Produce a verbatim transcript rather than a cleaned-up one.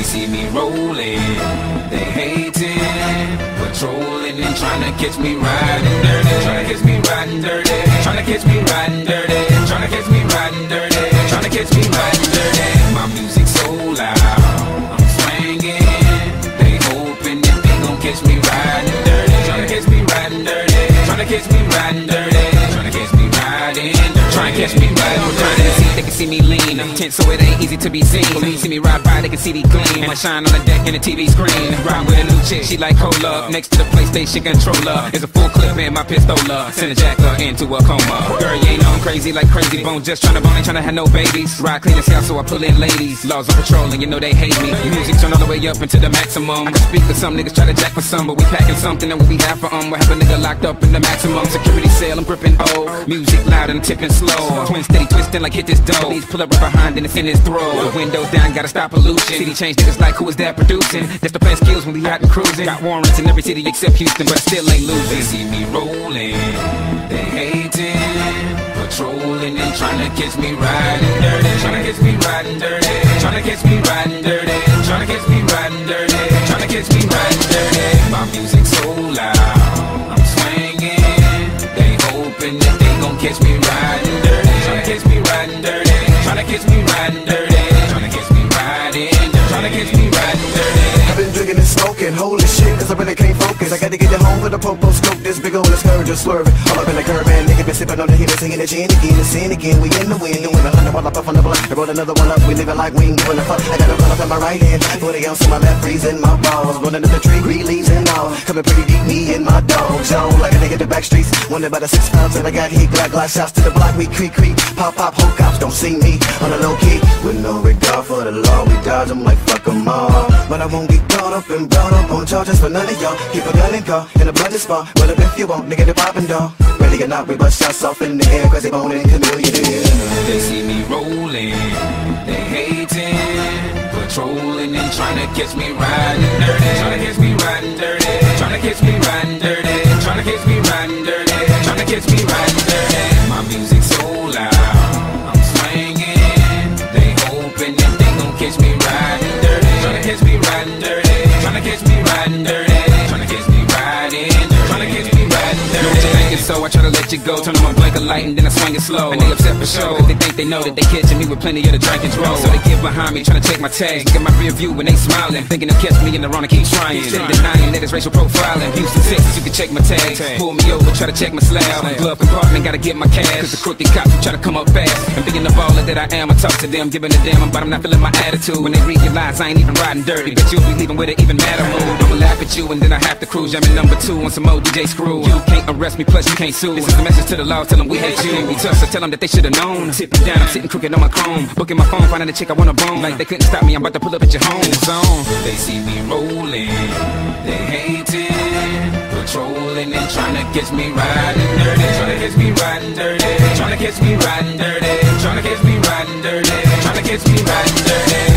They see me rolling, they hating, patrolling and trying to catch me riding dirty. Trying to catch me riding dirty. Trying to catch me riding dirty. Trying to catch me riding dirty. Trying to catch me riding dirty. My music so loud, I'm swinging. They hoping that they gon' catch me riding dirty. Trying to catch me riding dirty. Trying to catch me riding dirty. Trying to catch me riding dirty. Trying to catch me riding dirty. They can see me lean, tense so it ain't easy to be seen. Police see me ride by, they can see the gleam. I shine on the deck in the T V screen. Ride with a new chick, she like cola. Next to the PlayStation controller is a full clip in my pistola. Send a jacker into a coma. Girl, you ain't on crazy like Crazy Bone, just tryna bone, ain't tryna have no babies. Ride clean as hell, so I pull in ladies. Laws on patrol and you know they hate me. Music turn all the way up into the maximum. I can speak for some niggas try to jack for some, but we packing something that will be half for um. We have a nigga locked up in the maximum security cell. I'm gripping O. Music loud and tipping slow. Twin steady twisting like hit this dough. Please pull up right behind and it's in his throat. The windows down, gotta stop pollution. City change niggas like who is that producing? That's the plan skills when we out and cruising. Got warrants in every city except Houston, but I still ain't losing. They see me rolling, they hating, patrolling and trying to catch me riding dirty. Trying to catch me riding dirty. Trying to catch me riding dirty. Trying to catch me riding dirty. Trying to catch me riding dirty. My music so loud, I'm swinging. They hoping that they gon' catch me riding dirty. Trying to catch me riding dirty. Trying to catch me riding dirty. Trying to catch me riding dirty. Trying to catch me riding dirty. I've been drinking and smoking, holy shit, cause I really can't focus. I gotta get it home with a popo scope, this big ol' skirt just swerving. All up in the curb, man, nigga been sipping on the heater, singing the gin again, and sin again. We in the wind, doing a hundred while I puff on the blunt. I roll another one up, we living like we ain't giving a fuck. I got a run up in my right hand, forty ounce in my left, freezing my balls. Running up the tree, green leaves and all. Coming pretty deep, me and my dog zone. Like a nigga the back streets, wondered by the six pounds, and I got heat, black glass shots to the block, we creep, creep. Pop, pop, whole cops don't see me on the low key. With no regard for the law, we dodge them like fuck them all. But I won't get caught up and brought up on charges for none of y'all. Keep a gun and car in a bloody spot. Well, if you want, nigga, the poppin' dog. Ready or not, we bust shots off in the air, cause they bone and chameleon. They see me rolling, they hating, patrolling and trying to catch me riding dirty. Trying to catch me riding dirty. Trying to catch me riding dirty. Trying to catch me riding dirty. Trying to catch me riding dirty. My music so loud, I'm swinging. They hoping that they gon' catch me riding dirty. Trying to catch me riding dirty. Trying to catch me riding dirty. Trying to catch me riding dirty. Trying to catch me riding dirty. Know what you thinking, so I try to let you go. Turn on my blinker light and then I swing it slow. And they upset for sure, cause they think they know that they catching me with plenty of the drink and draw. So they get behind me, trying to take my tags. Get my rear view when they smiling, thinking they'll catch me in the wrong and keep trying. Instead of denying that it's racial profiling. Houston, Texas, you can check my tags. Pull me over, try to check my slab. Glove compartment, gotta get my cash. Cause the crooked cops try to come up fast. And being the baller that I am, I talk to them, giving a damn about I'm not feeling my attitude. When they read your lies, I ain't even riding dirty. Bet you'll be leaving with an even madder mood. I'ma laugh at you and then I have to cruise. I'm in number two on some old D J screw. You can't arrest me, plus you can't sue. This is the message to the law, tell them we hate you. We tough, so tell them that they should've known. Sitting down, I'm sitting crooked on my chrome. Booking my phone, finding a chick I wanna bone. Like they couldn't stop me, I'm about to pull up at your home zone. They see me rolling, they hating, patrolling and trying to catch me riding dirty. Trying to catch me riding dirty. Trying to catch me riding dirty. Trying to catch me riding dirty. Trying to catch me riding dirty.